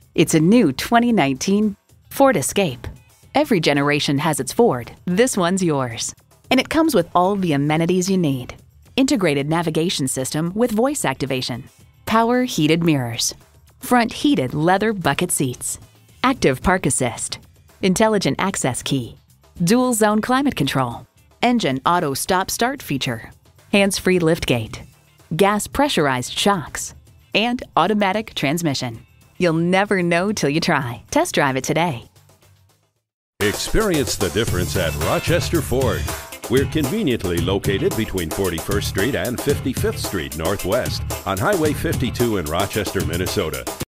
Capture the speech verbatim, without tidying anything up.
It's a new twenty nineteen Ford Escape. Every generation has its Ford. This one's yours. And it comes with all the amenities you need. Integrated navigation system with voice activation. Power heated mirrors. Front heated leather bucket seats. Active park assist. Intelligent access key. Dual zone climate control. Engine auto stop start feature. Hands-free liftgate. Gas pressurized shocks. And automatic transmission. You'll never know till you try. Test drive it today. Experience the difference at Rochester Ford. We're conveniently located between forty-first Street and fifty-fifth Street Northwest on Highway fifty-two in Rochester, Minnesota.